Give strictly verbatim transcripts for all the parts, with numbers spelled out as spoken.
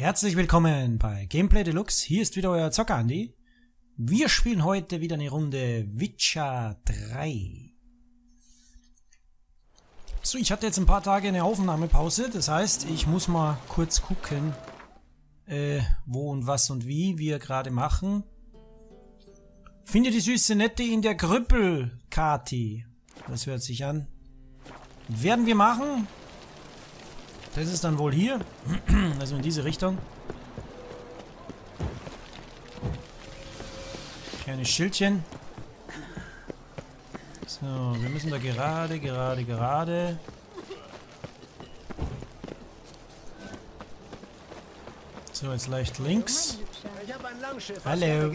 Herzlich willkommen bei Gameplay Deluxe. Hier ist wieder euer Zocker Andi. Wir spielen heute wieder eine Runde Witcher drei. So, ich hatte jetzt ein paar Tage eine Aufnahmepause. Das heißt, ich muss mal kurz gucken, äh, wo und was und wie wir gerade machen. Finde die süße Nette in der Krüppel, Kati. Das hört sich an. Werden wir machen. Das ist dann wohl hier. Also in diese Richtung. Kleines Schildchen. So, wir müssen da gerade, gerade, gerade. So, jetzt leicht links. Hallo.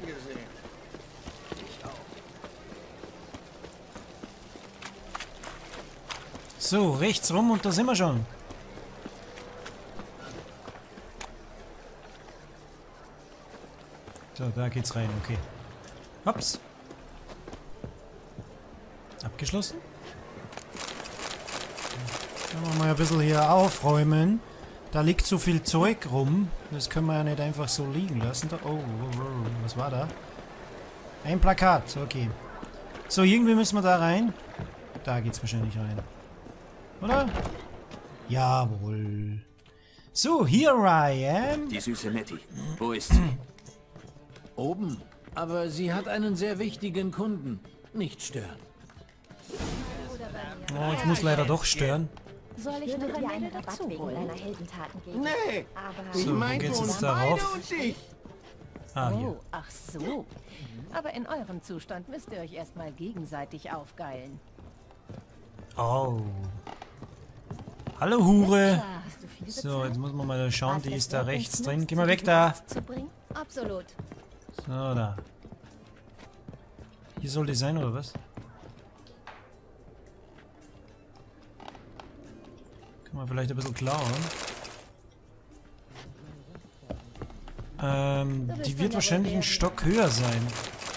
So, rechts rum und da sind wir schon. So, da geht's rein, okay. Hops. Abgeschlossen. Können wir mal ein bisschen hier aufräumen. Da liegt so viel Zeug rum. Das können wir ja nicht einfach so liegen lassen. Da, oh, oh, oh, was war da? Ein Plakat, okay. So, irgendwie müssen wir da rein. Da geht's wahrscheinlich rein. Oder? Jawohl. So, here I am. Die süße Nettie. Wo ist sie? Oben. Aber sie hat einen sehr wichtigen Kunden. Nicht stören. Oh, ich muss leider doch stören. Soll ich noch einen dazu holen? Deiner Heldentaten geben? Nee. Aber So, wo geht's jetzt darauf? Ah, hier. Oh, ach so. Aber in eurem Zustand müsst ihr euch erstmal gegenseitig aufgeilen. Oh. Hallo Hure. hast du viel So, jetzt muss man mal schauen, Was die es ist da wirklich rechts nutzt, drin. Geh mal die weg da. zu bringen? Absolut. So, da. Hier soll die sein, oder was? Kann man vielleicht ein bisschen klauen. Ähm, die wird wahrscheinlich ein Stock höher sein.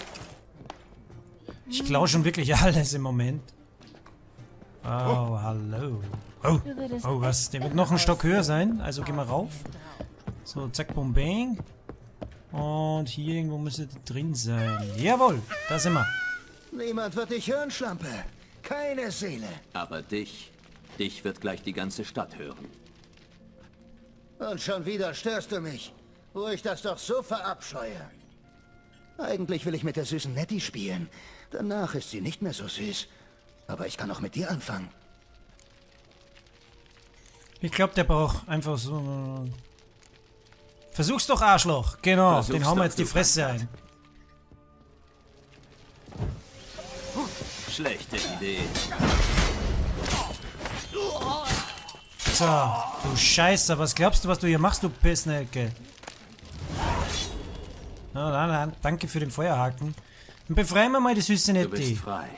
Ich klaue schon wirklich alles im Moment. Oh, hallo. Oh, oh, was? Der wird noch ein Stock höher sein. Also gehen wir rauf. So, zack, bum, bang. Und hier irgendwo müsste die drin sein. Jawohl, da sind wir. Niemand wird dich hören, Schlampe. Keine Seele. Aber dich. Dich wird gleich die ganze Stadt hören. Und schon wieder störst du mich, wo ich das doch so verabscheue. Eigentlich will ich mit der süßen Nettie spielen. Danach ist sie nicht mehr so süß. Aber ich kann auch mit dir anfangen. Ich glaube, der braucht einfach so... Versuch's doch, Arschloch. Genau, Versuch's den hauen wir doch, jetzt die du Fresse Bastard. ein. Schlechte Idee. So, du Scheiße, was glaubst du, was du hier machst, du Pissnelke? Na, na, na, danke für den Feuerhaken. Und befreien wir mal die süße Du bist Nettie. frei.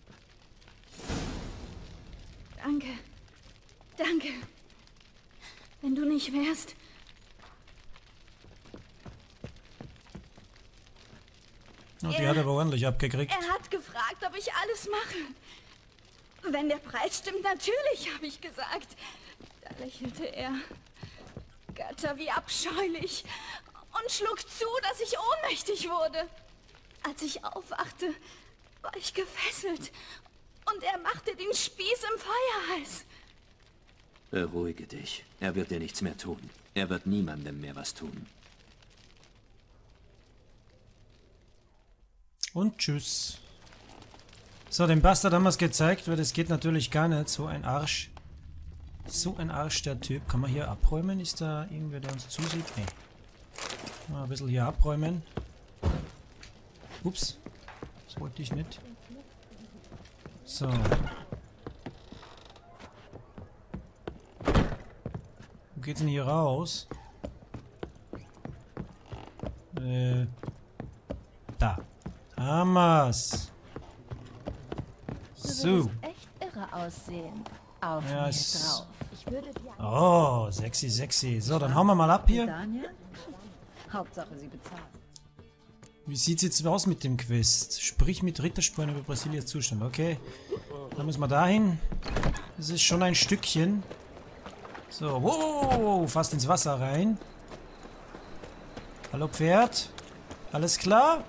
Danke. Danke. Wenn du nicht wärst... Oh, die hat aber ordentlich abgekriegt. Er hat gefragt, ob ich alles mache. Wenn der Preis stimmt, natürlich, habe ich gesagt. Da lächelte er. Götter, wie abscheulich. Und schlug zu, dass ich ohnmächtig wurde. Als ich aufwachte, war ich gefesselt. Und er machte den Spieß im Feuer heiß. Beruhige dich. Er wird dir nichts mehr tun. Er wird niemandem mehr was tun. Und tschüss. So, den Bastard haben wir es gezeigt, weil das geht natürlich gar nicht. So ein Arsch. So ein Arsch, der Typ. Kann man hier abräumen? Ist da irgendwer, der uns zusieht? Nee. Mal ein bisschen hier abräumen. Ups. Das wollte ich nicht. So. Wo geht's denn hier raus? Äh. Da. Hamas. Du So. würdest echt irre aussehen. Auf Ja, mir es- drauf. Ich würde dir... Oh, sexy, sexy. So, dann hauen wir mal ab hier. Daniel? Hauptsache sie bezahlt. Wie sieht's jetzt aus mit dem Quest? Sprich mit Rittersporn über Brasiliens Zustand. Okay. Dann müssen wir dahin. Das ist schon ein Stückchen. So, wow, fast ins Wasser rein. Hallo Pferd. Alles klar?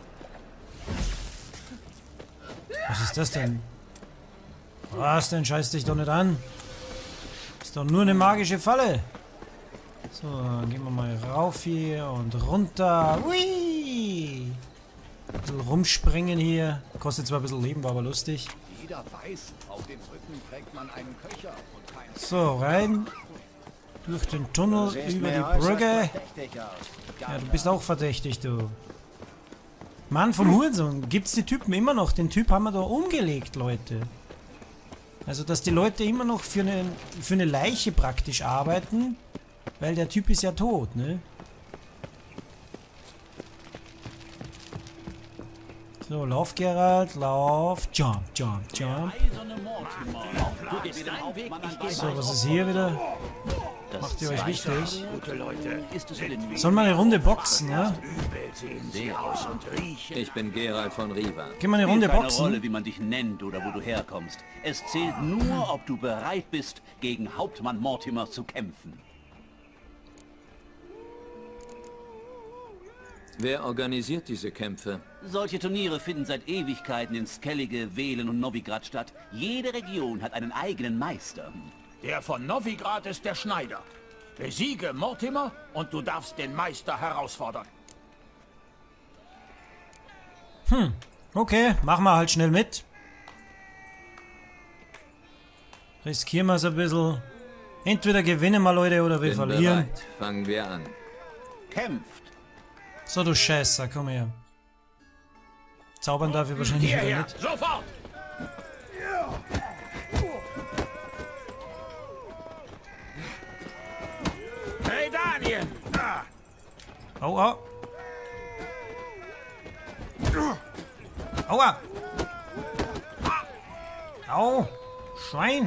Was ist das denn? Was denn? Scheiß dich doch nicht an. Ist doch nur eine magische Falle. So, dann gehen wir mal rauf hier und runter. Hui! Ein bisschen rumspringen hier. Kostet zwar ein bisschen Leben, war aber lustig. Jeder weiß, auf dem Rücken trägt man einen Köcher und keinen... So, rein. Durch den Tunnel, über die Brücke. Ja, du bist auch verdächtig, du. Mann vom Hurensohn, gibt's die Typen immer noch? Den Typ haben wir da umgelegt, Leute. Also, dass die Leute immer noch für eine, für eine Leiche praktisch arbeiten, weil der Typ ist ja tot, ne? So, lauf, Geralt, lauf. Jump, jump, jump. So, was ist hier wieder? Macht ihr euch wichtig? Sollen wir eine Runde boxen, ja? Ich bin Geralt von Riva. Gehen wir eine Runde Keine boxen? Rolle, wie man dich nennt oder wo du herkommst. Es zählt nur, ob du bereit bist, gegen Hauptmann Mortimer zu kämpfen. Wer organisiert diese Kämpfe? Solche Turniere finden seit Ewigkeiten in Skellige, Velen und Novigrad statt. Jede Region hat einen eigenen Meister. Der von Novigrad ist der Schneider. Besiege Mortimer und du darfst den Meister herausfordern. Hm, okay, machen wir halt schnell mit. Riskieren wir es ein bisschen. Entweder gewinnen wir, Leute, oder wir Bin verlieren. bereit. Fangen wir an. Kämpft! So, du Scheißer, komm her. Zaubern darf ich wahrscheinlich wieder Hierher, nicht. sofort! Hey, Daniel! Ah. Au, au. Aua. Au. Schwein.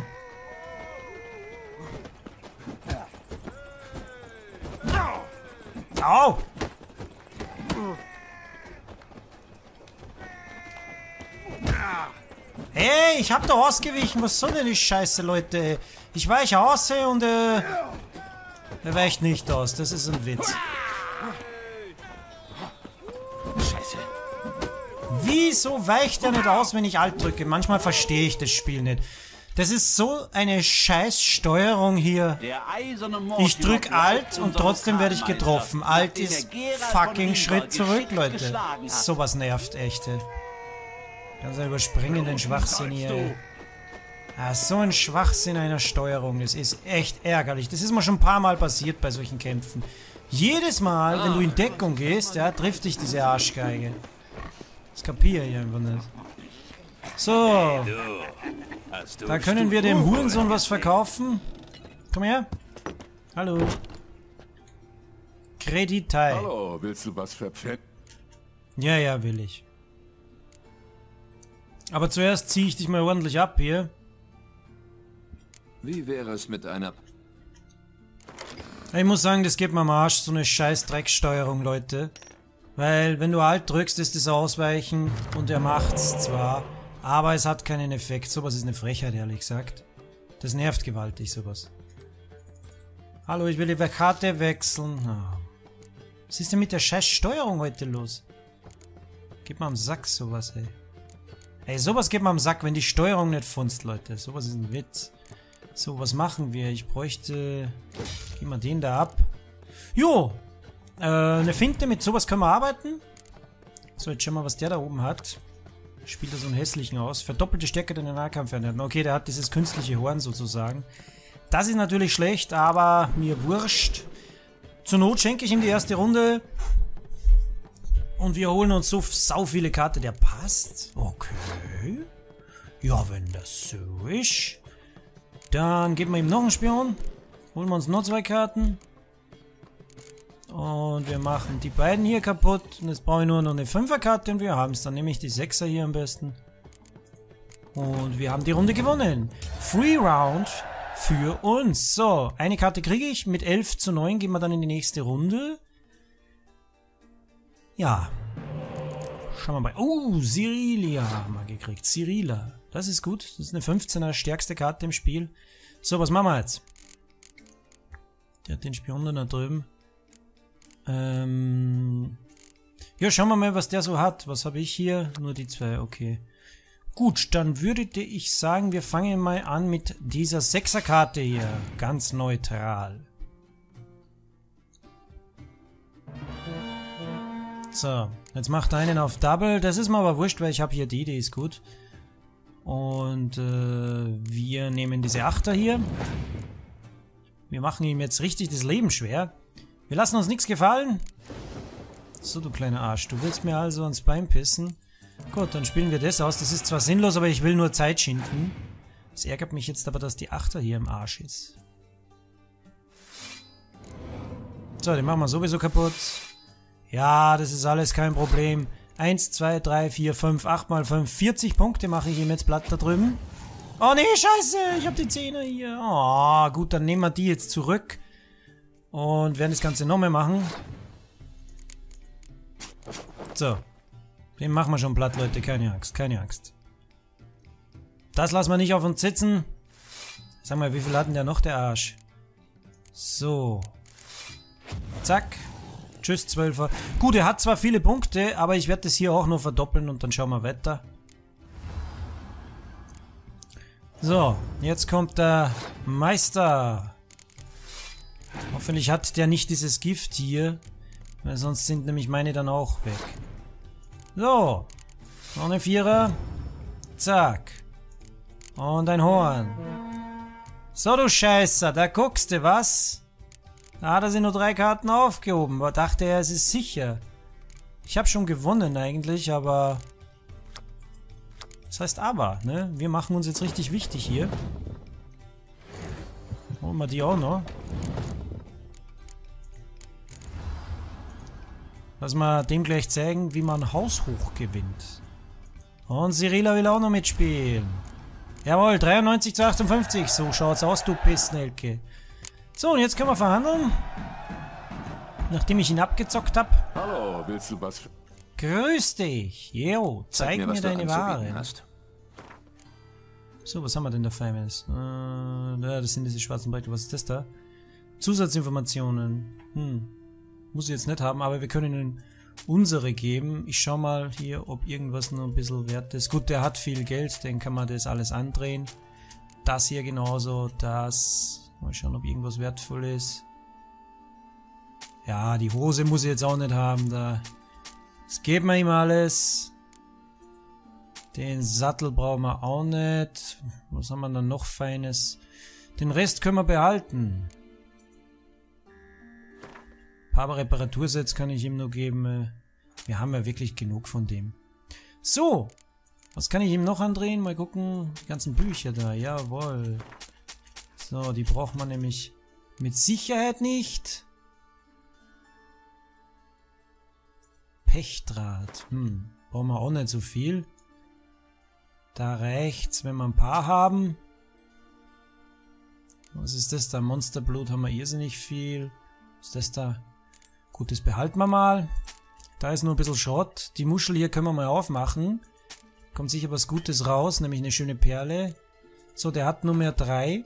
Au. Hey, ich hab da ausgewichen. Was soll denn die Scheiße, Leute? Ich weiche aus und äh... er weicht nicht aus. Das ist ein Witz. Scheiße. Wieso weicht er nicht aus, wenn ich Alt drücke? Manchmal verstehe ich das Spiel nicht. Das ist so eine scheiß Steuerung hier. Der eiserne Mortimer Ich drück Alt und unser trotzdem werde ich Vulkanmeister, getroffen. Alt nachdem ist er Geralt fucking von Schritt Riva zurück, geschickt Leute. geschlagen hat. Sowas nervt echt. ey. Ganz überspringen den Schwachsinn hier. ey. Ah, so ein Schwachsinn einer Steuerung. Das ist echt ärgerlich. Das ist mir schon ein paar Mal passiert bei solchen Kämpfen. Jedes Mal, wenn du in Deckung gehst, ja, trifft dich diese Arschgeige. Das kapiere ich einfach nicht. So. Da können wir dem Hurensohn was verkaufen. Komm her. Hallo. Kreditei. Hallo, willst du was verpfetten? Ja, ja, will ich. Aber zuerst ziehe ich dich mal ordentlich ab hier. Wie wäre es mit einer... Ich muss sagen, das geht mir am Arsch, so eine scheiß Drecksteuerung, Leute. Weil, wenn du Alt drückst, ist das Ausweichen und er macht's zwar, aber es hat keinen Effekt. Sowas ist eine Frechheit, ehrlich gesagt. Das nervt gewaltig, sowas. Hallo, ich will die Karte wechseln. Oh. Was ist denn mit der scheiß Steuerung heute los? Geht mal am Sack, sowas, ey. Ey, sowas geht mal am Sack, wenn die Steuerung nicht funzt, Leute. Sowas ist ein Witz. So, was machen wir? Ich bräuchte... Gehen wir den da ab. Jo! Äh, eine Finte, mit sowas können wir arbeiten. So, jetzt schauen wir, was der da oben hat. Spielt er so einen hässlichen aus. Verdoppelte Stärke in den Nahkampfeinheiten. Okay, der hat dieses künstliche Horn sozusagen. Das ist natürlich schlecht, aber mir wurscht. Zur Not schenke ich ihm die erste Runde. Und wir holen uns so sau viele Karten. Der passt. Okay. Ja, wenn das so ist. Dann geben wir ihm noch einen Spion. Holen wir uns noch zwei Karten. Und wir machen die beiden hier kaputt. Und jetzt brauche ich nur noch eine Fünferkarte und wir haben es. Dann nehme ich die Sechser hier am besten. Und wir haben die Runde gewonnen. Free Round für uns. So, eine Karte kriege ich. Mit elf zu neun gehen wir dann in die nächste Runde. Ja. Schauen wir mal. Oh, Cirilia haben wir gekriegt. Cirilla. Das ist gut. Das ist eine fünfzehner stärkste Karte im Spiel. So, was machen wir jetzt? Der hat den Spion da drüben. Ähm... Ja, schauen wir mal, was der so hat. Was habe ich hier? Nur die zwei, okay. Gut, dann würde ich sagen, wir fangen mal an mit dieser Sechserkarte hier. Ganz neutral. So, jetzt macht er einen auf Double. Das ist mir aber wurscht, weil ich habe hier die, die ist gut. Und äh, wir nehmen diese Achter hier. Wir machen ihm jetzt richtig das Leben schwer. Wir lassen uns nichts gefallen. So, du kleiner Arsch. Du willst mir also ans Bein pissen. Gut, dann spielen wir das aus. Das ist zwar sinnlos, aber ich will nur Zeit schinden. Es ärgert mich jetzt aber, dass die Achter hier im Arsch ist. So, den machen wir sowieso kaputt. Ja, das ist alles kein Problem. eins, zwei, drei, vier, fünf, acht mal fünf. vierzig Punkte mache ich ihm jetzt platt da drüben. Oh nee, scheiße. Ich habe die Zehner hier. Oh, gut, dann nehmen wir die jetzt zurück. Und werden das Ganze nochmal machen. So. Den machen wir schon platt, Leute. Keine Angst, keine Angst. Das lassen wir nicht auf uns sitzen. Sag mal, wie viel hat denn der noch, der Arsch? So. Zack. Tschüss, Zwölfer. Gut, er hat zwar viele Punkte, aber ich werde das hier auch noch verdoppeln und dann schauen wir weiter. So, jetzt kommt der Meister. Hoffentlich hat der nicht dieses Gift hier, weil sonst sind nämlich meine dann auch weg. So, noch eine Vierer. Zack. Und ein Horn. So, du Scheißer, da guckst du, was? Da hat er sich nur drei Karten aufgehoben. Aber dachte er, es ist sicher. Ich habe schon gewonnen eigentlich, aber... Das heißt aber, ne? Wir machen uns jetzt richtig wichtig hier. Holen wir die auch noch. Lass mal dem gleich zeigen, wie man haushoch gewinnt. Und Cyrilla will auch noch mitspielen. Jawohl, dreiundneunzig zu achtundfünfzig. So schaut's aus, du Pissnelke. So, und jetzt können wir verhandeln. Nachdem ich ihn abgezockt habe. Hallo, willst du was? Grüß dich. Jo, zeig, zeig mir, mir deine Ware. Hast. So, was haben wir denn da Feines? Äh, ja, das sind diese schwarzen Bretter. Was ist das da? Zusatzinformationen. Hm. Muss ich jetzt nicht haben, aber wir können ihnen unsere geben. Ich schau mal hier, ob irgendwas nur ein bisschen wert ist. Gut, der hat viel Geld, den kann man das alles andrehen. Das hier genauso, das... Mal schauen, ob irgendwas wertvoll ist. Ja, die Hose muss ich jetzt auch nicht haben. Da. Das geben wir ihm alles. Den Sattel brauchen wir auch nicht. Was haben wir dann noch Feines? Den Rest können wir behalten. Ein paar Reparatursets kann ich ihm nur geben. Wir haben ja wirklich genug von dem. So. Was kann ich ihm noch andrehen? Mal gucken. Die ganzen Bücher da. Jawohl. So, die braucht man nämlich mit Sicherheit nicht. Pechdraht. Hm, brauchen wir auch nicht so viel. Da reicht's, wenn wir ein paar haben. Was ist das da? Monsterblut haben wir irrsinnig viel. Was ist das da? Gut, das behalten wir mal. Da ist nur ein bisschen Schrott. Die Muschel hier können wir mal aufmachen. Kommt sicher was Gutes raus, nämlich eine schöne Perle. So, der hat Nummer drei.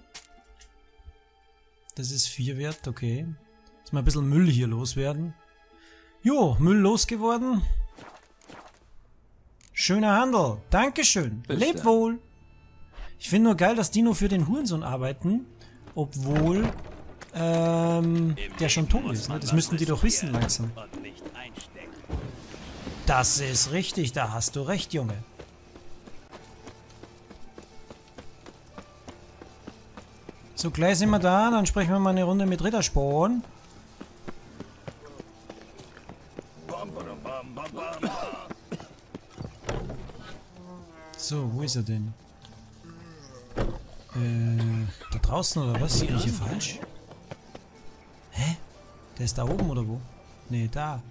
Das ist vier wert, okay. Jetzt mal ein bisschen Müll hier loswerden. Jo, Müll losgeworden. Schöner Handel. Dankeschön. Bis Leb dann. wohl. Ich finde nur geil, dass die nur für den Hurensohn arbeiten, obwohl ähm, der schon tot ist. Ne? Das müssten die doch wissen langsam. Das ist richtig, da hast du recht, Junge. So, gleich sind wir da, dann sprechen wir mal eine Runde mit Rittersporn. So, wo ist er denn? Äh, da draußen oder was? Bin ich hier falsch? Hä? Der ist da oben oder wo? Nee, da.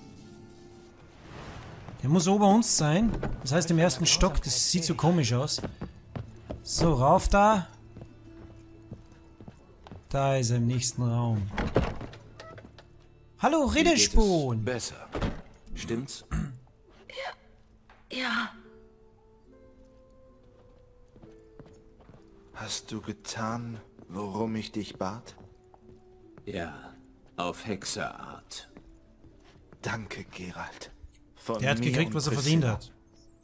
Der muss ober uns sein. Das heißt im ersten Stock, das sieht so komisch aus. So, rauf da. Da ist er im nächsten Raum. Hallo, Rittersporn! Besser. Stimmt's? Ja. Hast du getan, worum ich dich bat? Ja, auf Hexerart. Danke, Geralt. Von Der hat mir gekriegt, und was er Priscilla. verdient hat.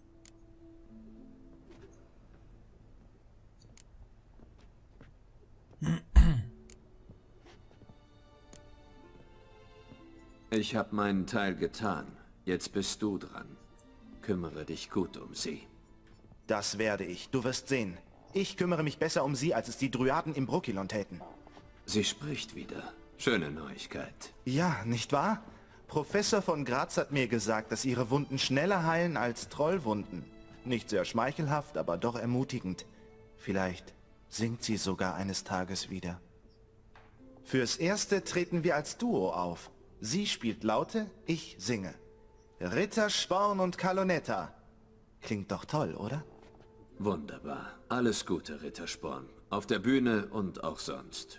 Ich habe meinen Teil getan. Jetzt bist du dran. Kümmere dich gut um sie. Das werde ich. Du wirst sehen. Ich kümmere mich besser um sie, als es die Dryaden im Brokilon täten. Sie spricht wieder. Schöne Neuigkeit. Ja, nicht wahr? Professor von Graz hat mir gesagt, dass ihre Wunden schneller heilen als Trollwunden. Nicht sehr schmeichelhaft, aber doch ermutigend. Vielleicht singt sie sogar eines Tages wieder. Fürs Erste treten wir als Duo auf. Sie spielt Laute, ich singe. Ritter Sporn und Kalonetta. Klingt doch toll, oder? Wunderbar. Alles Gute, Ritter Sporn. Auf der Bühne und auch sonst.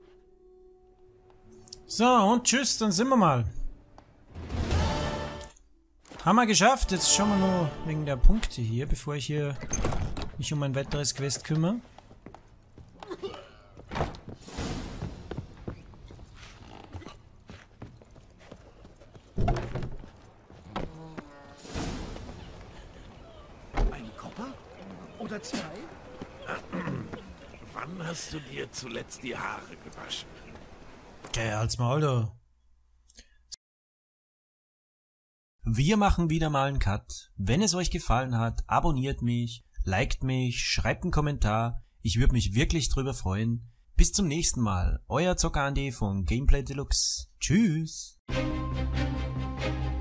So, und tschüss, dann sind wir mal. Haben wir geschafft. Jetzt schauen wir nur wegen der Punkte hier, bevor ich hier mich um ein weiteres Quest kümmere. Ein Kopper? Oder zwei? Wann hast du dir zuletzt die Haare gewaschen? Okay, halt's Maul, du. Wir machen wieder mal einen Cut. Wenn es euch gefallen hat, abonniert mich, liked mich, schreibt einen Kommentar. Ich würde mich wirklich drüber freuen. Bis zum nächsten Mal. Euer Zocker Andi von Gameplay Deluxe. Tschüss.